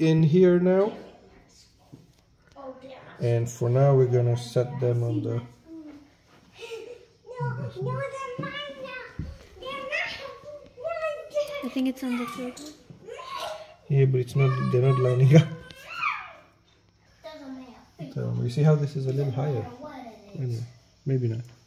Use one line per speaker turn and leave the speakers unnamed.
in here now. And for now we're gonna set them on the...
I think it's on the table.
Yeah, but it's not, they're not lining up. You see how this is a little higher? Anyway, maybe not.